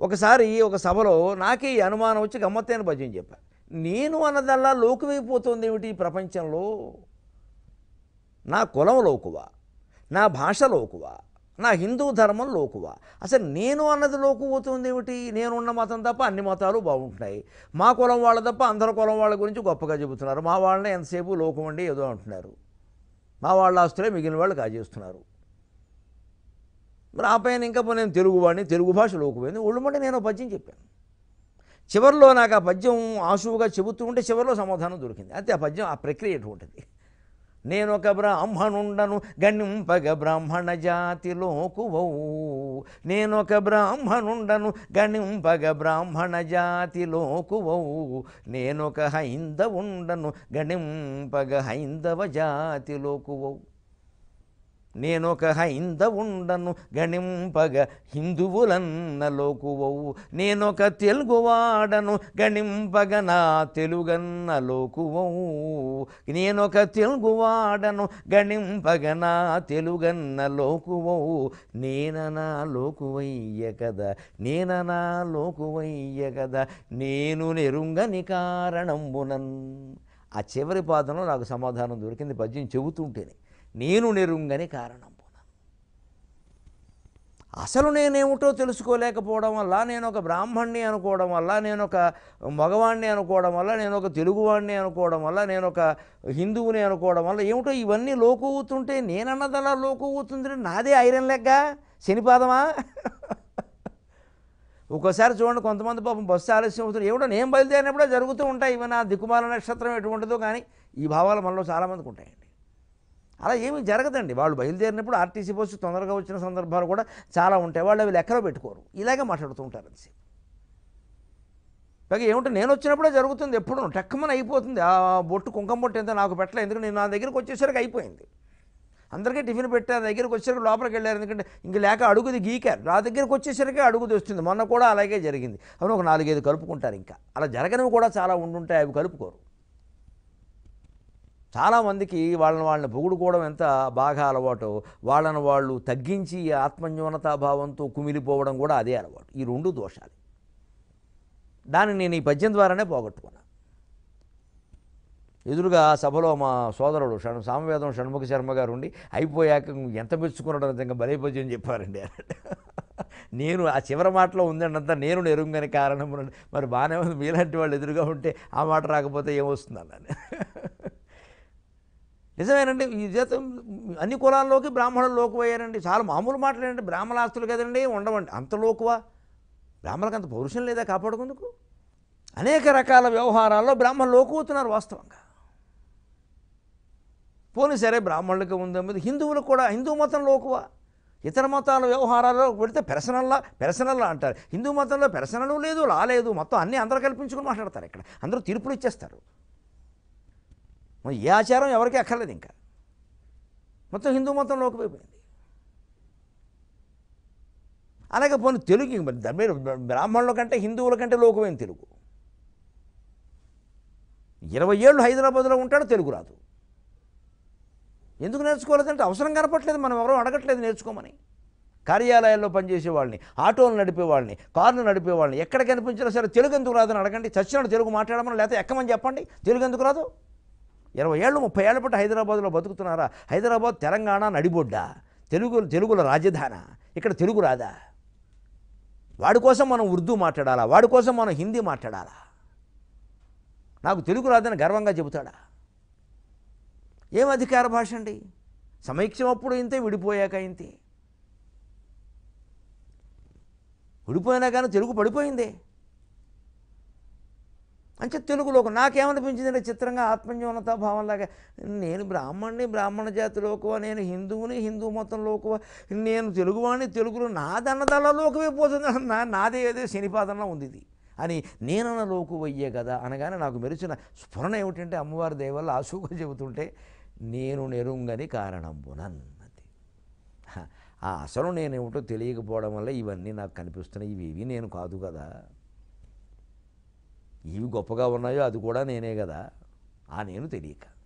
ఒకసారి ఒక సభలో నాకే ఈ అనుమానం వచ్చి గమ్మత్తైన పద్యం చెప్పా. నేను అన్నదల్లా లోకువైపోతుంది ఏమిటి ఈ ప్రపంచంలో? నా కులం లోకువా, నా భాష లోకువా, నా హిందూ ధర్మం లోకువా? అసలు నేను అన్నది లోకుపోతుంది ఏమిటి? నేనున్న మతం తప్ప అన్ని మతాలు బాగుంటున్నాయి, మా కులం వాళ్ళ తప్ప అందరి కులం వాళ్ళ గురించి గొప్పగా చెబుతున్నారు, మా వాళ్ళనే ఎంతసేపు లోకం అండి ఏదో అంటున్నారు, మా వాళ్ళ ఆస్తులే మిగిలిన వాళ్ళు కాజేస్తున్నారు. మరి ఆ పైన ఇంకా నేను తెలుగువాడిని, తెలుగు భాష లోకుపోయింది ఒళ్ళుమంటే నేను పద్యం చెప్పాను. చివరిలో నాకు ఆ పద్యం ఆశువుగా చెబుతూ ఉంటే చివరిలో సమాధానం దొరికింది. అయితే ఆ పద్యం ఆ ప్రక్రియ ఎటువంటిది? నేనొక బ్రాహ్మణుండను గణింపగ బ్రాహ్మణ జాతిలోకువౌ, నేనొక బ్రాహ్మణుండను గణింపగ బ్రాహ్మణ జాతిలోకువౌ, నేనొక హైందవుండను గణింపగ హైందవ జాతిలోకువౌ, నేనొక హైందవుండను గణింపగ హిందువులన్న లోకువౌ, నేనొక తెలుగువాడను గణింపగ నా తెలుగన్న లోకువౌ, నేనొక తెలుగువాడను గణింపగ నా తెలుగన్న లోకువౌ, నేననా లోకువయ్య కదా, నేననా లోకువయ్య కదా, నేను నెరుంగని కారణంబునన్. ఆ చివరి పాదంలో నాకు సమాధానం దొరికింది పద్యం చెబుతుంటేనే. నేను నెరుంగని కారణంబున. అసలు నేనేమిటో తెలుసుకోలేకపోవడం వల్ల, నేను ఒక బ్రాహ్మణ్ణి అనుకోవడం వల్ల, నేను ఒక మగవాణ్ణి అనుకోవడం వల్ల, నేను ఒక తెలుగువాణ్ణి అనుకోవడం వల్ల, నేను ఒక హిందువుని అనుకోవడం వల్ల ఏమిటో ఇవన్నీ లోకువుతుంటే నేనన్నదలా లోకువుతుంది. నాదే ఐరన్ లెగ్గా శనిపాదమా? ఒక్కోసారి చూడండి కొంతమంది పాపం బస్సు ఆలస్యం అవుతుంది, ఏమిటో నేను బయలుదేరినప్పుడే జరుగుతూ ఉంటాయి ఇవన్నీ. ఆ దిక్కుమాల నక్షత్రం ఎటువంటిదో కానీ ఈ భావాలు మనలో చాలామందికి ఉంటాయండి. అలా ఏమీ జరగదండి. వాళ్ళు బయలుదేరినప్పుడు ఆర్టీసీ బస్సు తొందరగా వచ్చిన సందర్భాలు కూడా చాలా ఉంటాయి. వాళ్ళు అవి లెక్కలో పెట్టుకోరు, ఇలాగే మాట్లాడుతూ ఉంటారు అంతే. పైగా ఏమిటో నేను వచ్చినప్పుడే జరుగుతుంది, ఎప్పుడు టక్కుమని అయిపోతుంది. ఆ బొట్టు కుంకం బొట్టు ఎంత నాకు పెట్టలేదు, ఎందుకంటే నేను నా దగ్గరికి వచ్చేసరికి అయిపోయింది. అందరికీ టిఫిన్ పెట్టారు, దగ్గరికి వచ్చేసరికి లోపలికి వెళ్ళారు, ఎందుకంటే ఇంక లేక అడుగుది గీకారు. నా దగ్గరికి వచ్చేసరికి అడుగుది వస్తుంది. మొన్న కూడా అలాగే జరిగింది. అవును, ఒక 4-5 కలుపుకుంటారు. ఇంకా అలా జరగనివి కూడా చాలా ఉండుంటాయి, అవి కలుపుకోరు. చాలామందికి వాళ్ళని పొగుడుకోవడం ఎంత బాగా అలవాటు, వాళ్ళని వాళ్ళు తగ్గించి ఆత్మన్యూనతాభావంతో కుమిలిపోవడం కూడా అదే అలవాటు. ఈ 2 దోషాలు. దాన్ని నేను ఈ పద్యం ద్వారానే పోగొట్టుకున్నా. ఎదురుగా సభలో మా సోదరుడు సామవేదం షణ్ముఖ శర్మ గారు ఉండి అయిపోయాక ఎంత మెచ్చుకున్నాడో నిజంగా భలే పద్యం చెప్పారండి. నేను ఆ చివరి మాటలో ఉందండి అంతా నేను నెరుంగని కారణం. మరి బాగానే ఉంది, మీలాంటి వాళ్ళు ఎదురుగా ఉంటే ఆ మాట రాకపోతే ఏమొస్తుంది అన్నాను. నిజమేనండి. ఈ జీతం అన్ని కులాల్లోకి బ్రాహ్మణులు లోకువయ్యారండి. చాలా మామూలు మాటలేనండి. బ్రాహ్మణాస్తులు కదండి ఉండవండి, అంత లోకువా? బ్రాహ్మణులకు అంత పౌరుషం లేదా కాపాడుకుందుకు? అనేక రకాల వ్యవహారాల్లో బ్రాహ్మణులు లోకువుతున్నారు వాస్తవంగా. పోనీ సరే బ్రాహ్మణులకి ఉందన్నది, హిందువులకు కూడా హిందూ మతం లోకువా? ఇతర మతాల వ్యవహారాల్లో పెడితే పెరసనల్లా అంటారు. హిందూ మతంలో పెరసనలు లేదు, లా లేదు, మొత్తం అన్నీ అందరూ కల్పించుకుని మాట్లాడతారు. ఇక్కడ అందరూ తీర్పులు ఇచ్చేస్తారు. ఏ ఆచారం ఎవరికీ అక్కర్లేదు, ఇంకా మొత్తం హిందూ మతం లోకువైపోయింది. అలాగే పోనీ తెలుగు, దాని మీద బ్రాహ్మణుల కంటే హిందువుల కంటే లోకువైంది తెలుగు. 20 ఏళ్ళు హైదరాబాద్లో ఉంటాడు, తెలుగు రాదు. ఎందుకు నేర్చుకోలేదంటే అవసరం కనపట్లేదు, మనం ఎవరో అడగట్లేదు నేర్చుకోమని. కార్యాలయాల్లో పనిచేసే వాళ్ళని, ఆటోలు నడిపే వాళ్ళని, కార్లు నడిపే వాళ్ళని ఎక్కడ కనిపించినా సరే తెలుగు ఎందుకు రాదని అడగండి. చచ్చినాడు తెలుగు మాట్లాడమని, లేకపోతే ఎక్కమని చెప్పండి. తెలుగు ఎందుకు రాదు? 20 ఏళ్ళు 30 ఏళ్ళ పాటు హైదరాబాద్లో బతుకుతున్నారా? హైదరాబాద్ తెలంగాణ నడిబొడ్డా, తెలుగుల రాజధాన, ఇక్కడ తెలుగు రాదా? వాడి కోసం మనం ఉర్దూ మాట్లాడాలా? వాడి కోసం మనం హిందీ మాట్లాడాలా? నాకు తెలుగు రాదని గర్వంగా చెబుతాడా? ఏం అధికార భాష అండి? సమైక్యం అప్పుడు ఇంతే, విడిపోయాక ఇంతే. విడిపోయినా కానీ తెలుగు పడిపోయిందే. అంటే తెలుగులోకి నాకేమనిపించిందంటే చిత్రంగా ఆత్మన్యూనతా భావంలాగా, నేను బ్రాహ్మణ్ణి, బ్రాహ్మణ జాతిలోకువ, నేను హిందువుని, హిందూ మతంలోకువ, నేను తెలుగువాణ్ణి, తెలుగులో నాదన్నదలలోకి పోతుంది, నాదే ఏదో శనిపాదంలో ఉంది ఇది అని నేనన్న లోకువయ్యే కదా అనగానే నాకు మెరిచిన స్ఫురణ ఏమిటంటే అమ్మవారి దయ వల్ల ఆశువుగా చెబుతుంటే నేను నెరుంగని కారణంబునన్. అది ఆ అసలు నేనేమిటో తెలియకపోవడం వల్ల ఇవన్నీ నాకు కనిపిస్తున్నాయి. ఇవి నేను కాదు కదా, ఇవి గొప్పగా ఉన్నాయో అది కూడా నేనే కదా, ఆ నేను తెలియక.